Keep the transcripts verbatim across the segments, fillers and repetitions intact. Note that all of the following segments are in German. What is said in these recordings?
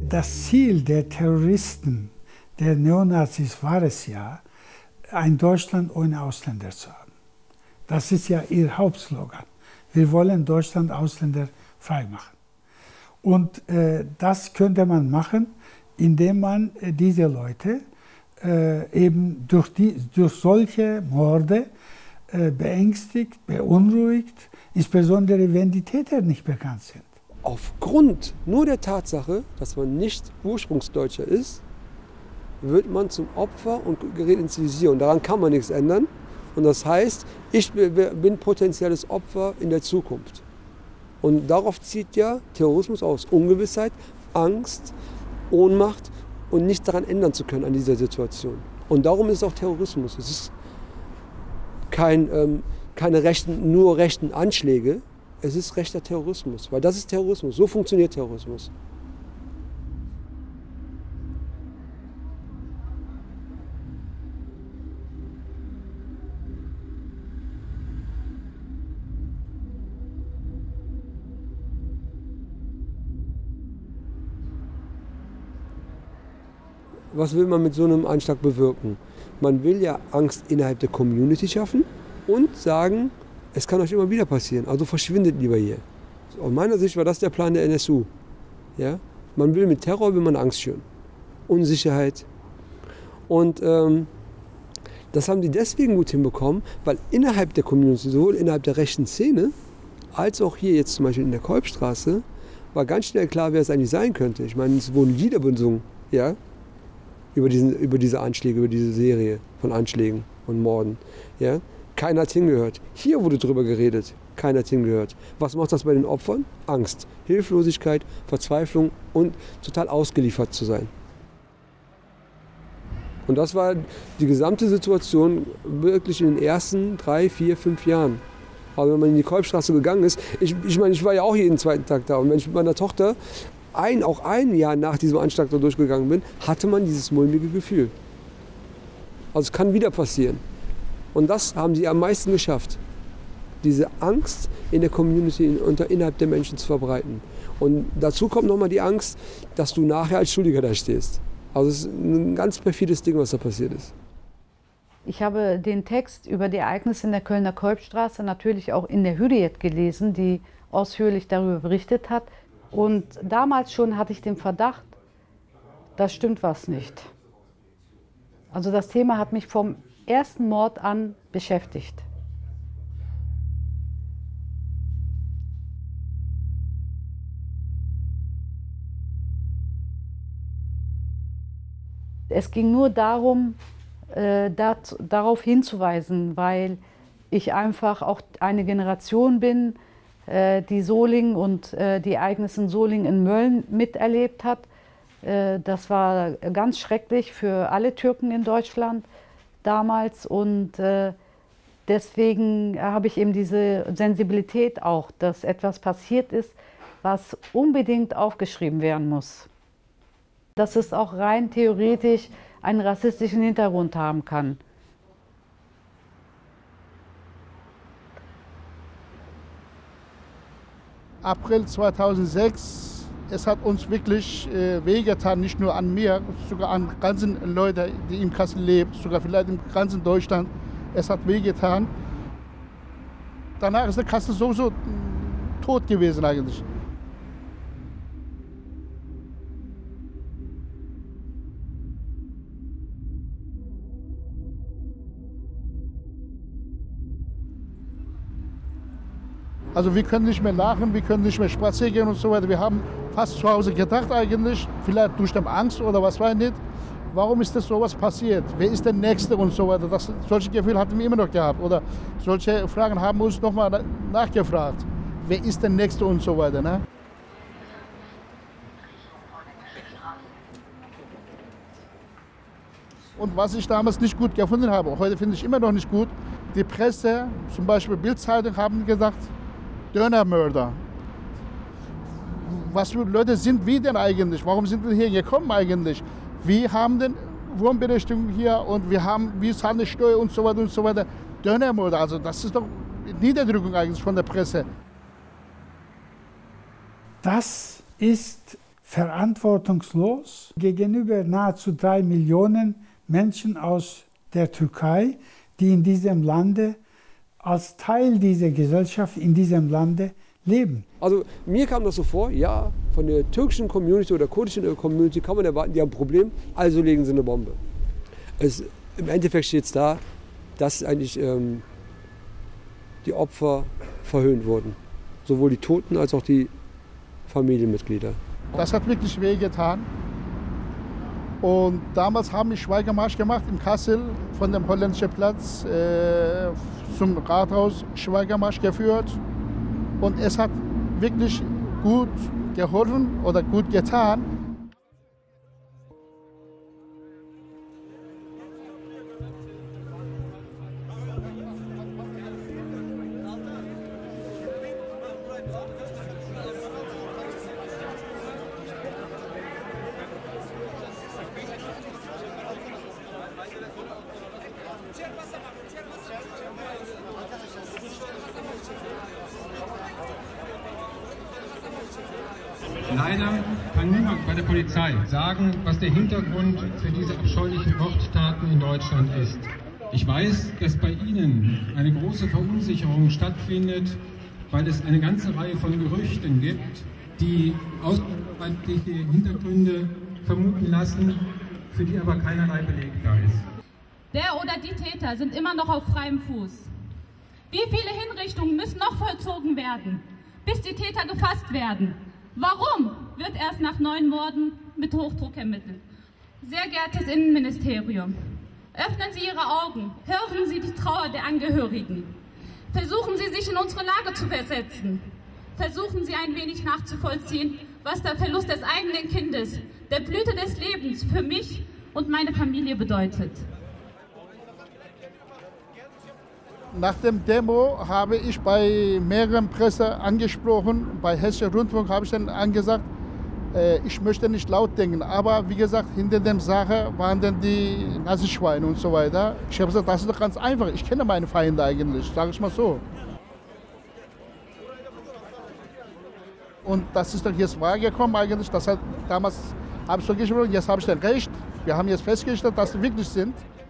Das Ziel der Terroristen, der Neonazis, war es ja, ein Deutschland ohne Ausländer zu haben. Das ist ja ihr Hauptslogan. Wir wollen Deutschland ausländerfrei machen. Und äh, das könnte man machen, indem man äh, diese Leute äh, eben durch, die, durch solche Morde äh, beängstigt, beunruhigt, insbesondere wenn die Täter nicht bekannt sind. Aufgrund nur der Tatsache, dass man nicht Ursprungsdeutscher ist, wird man zum Opfer und gerät ins Visier. Und daran kann man nichts ändern. Und das heißt, ich bin potenzielles Opfer in der Zukunft. Und darauf zieht ja Terrorismus aus. Ungewissheit, Angst, Ohnmacht und nichts daran ändern zu können an dieser Situation. Und darum ist es auch Terrorismus. Es ist kein, ähm, keine rechten, nur rechten Anschläge. Es ist rechter Terrorismus, weil das ist Terrorismus. So funktioniert Terrorismus. Was will man mit so einem Anschlag bewirken? Man will ja Angst innerhalb der Community schaffen und sagen, es kann euch immer wieder passieren, also verschwindet lieber hier. Aus meiner Sicht war das der Plan der N S U. Ja? Man will mit Terror will man Angst schüren, Unsicherheit. Und ähm, das haben die deswegen gut hinbekommen, weil innerhalb der Community, sowohl innerhalb der rechten Szene, als auch hier jetzt zum Beispiel in der Kolbstraße, war ganz schnell klar, wer es eigentlich sein könnte. Ich meine, es wurden Lieder besungen, ja? über, diesen, über diese Anschläge, über diese Serie von Anschlägen und Morden. Ja? Keiner hat hingehört. Hier wurde drüber geredet. Keiner hat hingehört. Was macht das bei den Opfern? Angst, Hilflosigkeit, Verzweiflung und total ausgeliefert zu sein. Und das war die gesamte Situation wirklich in den ersten drei, vier, fünf Jahren. Aber wenn man in die Kolbstraße gegangen ist, ich, ich meine, ich war ja auch jeden zweiten Tag da. Und wenn ich mit meiner Tochter ein, auch ein Jahr nach diesem Anschlag da durchgegangen bin, hatte man dieses mulmige Gefühl. Also es kann wieder passieren. Und das haben sie am meisten geschafft, diese Angst in der Community unter, innerhalb der Menschen zu verbreiten. Und dazu kommt nochmal die Angst, dass du nachher als Schuldiger da stehst. Also es ist ein ganz perfides Ding, was da passiert ist. Ich habe den Text über die Ereignisse in der Kölner Kolbstraße natürlich auch in der Hürriyet gelesen, die ausführlich darüber berichtet hat. Und damals schon hatte ich den Verdacht, da stimmt was nicht. Also das Thema hat mich vom ersten Mord an beschäftigt. Es ging nur darum, äh, dat, darauf hinzuweisen, weil ich einfach auch eine Generation bin, äh, die Solingen und äh, die Ereignisse in Solingen in Mölln miterlebt hat. Äh, das war ganz schrecklich für alle Türken in Deutschland damals und äh, deswegen habe ich eben diese Sensibilität auch, dass etwas passiert ist, was unbedingt aufgeschrieben werden muss. Dass es auch rein theoretisch einen rassistischen Hintergrund haben kann. April zweitausendsechs, es hat uns wirklich äh, wehgetan, nicht nur an mir, sogar an ganzen Leuten, die in Kassel leben, sogar vielleicht im ganzen Deutschland. Es hat wehgetan. Danach ist der Kassel sowieso tot gewesen eigentlich. Also wir können nicht mehr lachen, wir können nicht mehr spazieren gehen und so weiter. Wir haben fast zu Hause gedacht eigentlich, vielleicht durch die Angst oder was weiß ich nicht. Warum ist das sowas passiert? Wer ist der Nächste und so weiter? Das, solche Gefühle hatten wir immer noch gehabt. Oder solche Fragen haben wir uns nochmal nachgefragt. Wer ist der Nächste und so weiter. Ne? Und was ich damals nicht gut gefunden habe, heute finde ich immer noch nicht gut, die Presse, zum Beispiel Bild-Zeitung, haben gesagt, Dönermörder. Was für Leute sind wir denn eigentlich? Warum sind wir hier gekommen eigentlich? Wir haben den Wohnberechtigung hier und wir haben, wir zahlen eine Steuer und so weiter und so weiter. Dönermörder, also das ist doch Niederdrückung eigentlich von der Presse. Das ist verantwortungslos gegenüber nahezu drei Millionen Menschen aus der Türkei, die in diesem Lande als Teil dieser Gesellschaft in diesem Lande leben. Also mir kam das so vor, ja, von der türkischen Community oder kurdischen Community kann man erwarten, die haben ein Problem, also legen sie eine Bombe. Es, im Endeffekt steht es da, dass eigentlich ähm, die Opfer verhöhnt wurden. Sowohl die Toten als auch die Familienmitglieder. Das hat wirklich wehgetan. Und damals haben wir Schweigemarsch gemacht in Kassel, von dem holländischen Platz äh, zum Rathaus Schweigemarsch geführt. Und es hat wirklich gut geholfen oder gut getan. Leider kann niemand bei der Polizei sagen, was der Hintergrund für diese abscheulichen Mordtaten in Deutschland ist. Ich weiß, dass bei Ihnen eine große Verunsicherung stattfindet, weil es eine ganze Reihe von Gerüchten gibt, die außerordentliche Hintergründe vermuten lassen, für die aber keinerlei Beleg da ist. Der oder die Täter sind immer noch auf freiem Fuß. Wie viele Hinrichtungen müssen noch vollzogen werden, bis die Täter gefasst werden? Warum wird erst nach neun Morden mit Hochdruck ermittelt? Sehr geehrtes Innenministerium, öffnen Sie Ihre Augen, hören Sie die Trauer der Angehörigen. Versuchen Sie, sich in unsere Lage zu versetzen. Versuchen Sie ein wenig nachzuvollziehen, was der Verlust des eigenen Kindes, der Blüte des Lebens für mich und meine Familie bedeutet. Nach dem Demo habe ich bei mehreren Presse angesprochen, bei Hessischen Rundfunk habe ich dann angesagt, äh, ich möchte nicht laut denken, aber wie gesagt, hinter der Sache waren dann die Nazischweine und so weiter. Ich habe gesagt, das ist doch ganz einfach, ich kenne meine Feinde eigentlich, sage ich mal so. Und das ist doch jetzt wahrgekommen eigentlich, das hat, damals habe ich so gesprochen, jetzt habe ich dann recht, wir haben jetzt festgestellt, dass sie wirklich sind.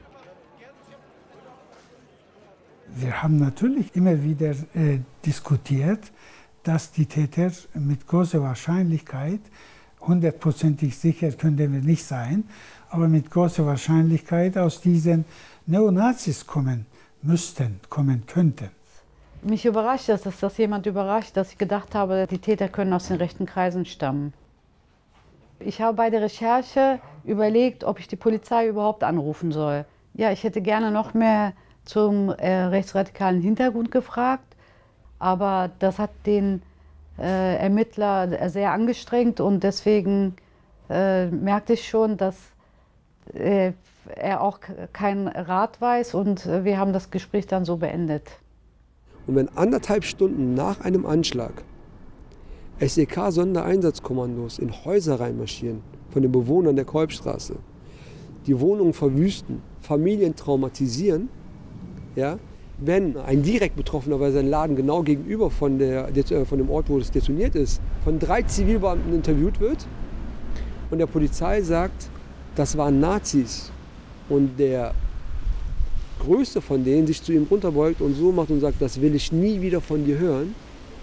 Wir haben natürlich immer wieder äh, diskutiert, dass die Täter mit großer Wahrscheinlichkeit, hundertprozentig sicher können wir nicht sein, aber mit großer Wahrscheinlichkeit aus diesen Neonazis kommen müssten, kommen könnten. Mich überrascht das, dass das jemand überrascht, dass ich gedacht habe, die Täter können aus den rechten Kreisen stammen. Ich habe bei der Recherche überlegt, ob ich die Polizei überhaupt anrufen soll. Ja, ich hätte gerne noch mehr zum äh, rechtsradikalen Hintergrund gefragt, aber das hat den äh, Ermittler sehr angestrengt und deswegen äh, merkte ich schon, dass äh, er auch keinen Rat weiß und äh, wir haben das Gespräch dann so beendet. Und wenn anderthalb Stunden nach einem Anschlag S E K-Sondereinsatzkommandos in Häuser reinmarschieren, von den Bewohnern der Kolbstraße, die Wohnungen verwüsten, Familien traumatisieren, ja, wenn ein direkt Betroffener, weil sein Laden genau gegenüber von, der, von dem Ort, wo es detoniert ist, von drei Zivilbeamten interviewt wird und der Polizei sagt, das waren Nazis und der Größte von denen sich zu ihm runterbeugt und so macht und sagt, das will ich nie wieder von dir hören.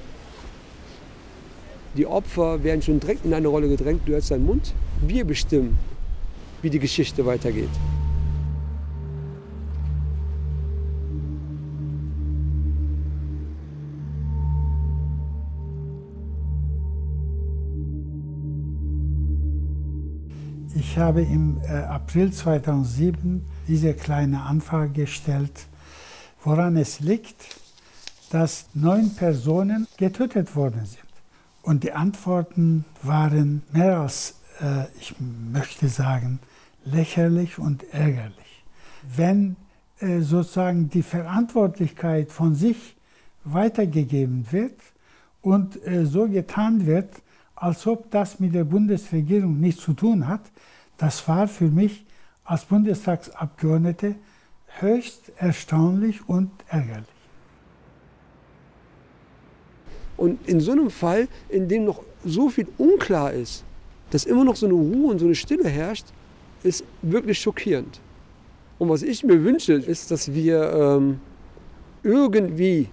Die Opfer werden schon direkt in eine Rolle gedrängt, du hältst deinen Mund, wir bestimmen, wie die Geschichte weitergeht. Ich habe im äh, April zweitausendsieben diese kleine Anfrage gestellt, woran es liegt, dass neun Personen getötet worden sind. Und die Antworten waren mehr als, äh, ich möchte sagen, lächerlich und ärgerlich. Wenn äh, sozusagen die Verantwortlichkeit von sich weitergegeben wird und äh, so getan wird, als ob das mit der Bundesregierung nichts zu tun hat, das war für mich als Bundestagsabgeordnete höchst erstaunlich und ärgerlich. Und in so einem Fall, in dem noch so viel unklar ist, dass immer noch so eine Ruhe und so eine Stille herrscht, ist wirklich schockierend. Und was ich mir wünsche, ist, dass wir ähm, irgendwie,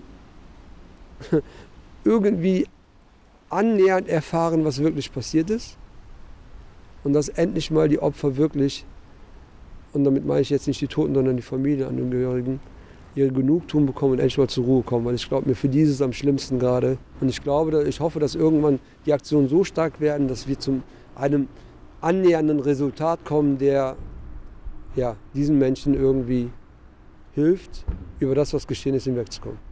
irgendwie annähernd erfahren, was wirklich passiert ist. Und dass endlich mal die Opfer wirklich, und damit meine ich jetzt nicht die Toten, sondern die Familienangehörigen, ihre Genugtuung bekommen und endlich mal zur Ruhe kommen. Weil ich glaube, mir für dieses am schlimmsten gerade. Und ich glaube, ich hoffe, dass irgendwann die Aktionen so stark werden, dass wir zu einem annähernden Resultat kommen, der ja, diesen Menschen irgendwie hilft, über das, was geschehen ist, hinwegzukommen.